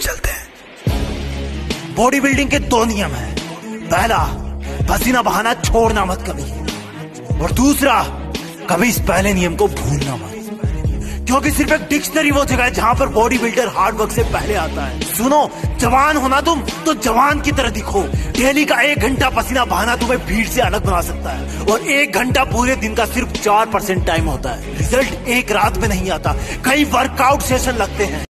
चलते हैं। Body building के 2 नियम हैं। पहला, पसीना बहाना छोड़ना मत कभी, और दूसरा, कभी इस पहले नियम को भूलना मत, क्योंकि सिर्फ एक डिक्शनरी वो जगह है जहां पर बॉडी बिल्डर हार्ड वर्क से पहले आता है। सुनो, जवान होना तुम तो जवान की तरह दिखो। डेली का 1 घंटा पसीना बहाना तुम्हें भीड़ से अलग बना सकता है, और 1 घंटा पूरे दिन का सिर्फ 4% टाइम होता है। रिजल्ट एक रात में नहीं आता, कई वर्कआउट सेशन लगते हैं।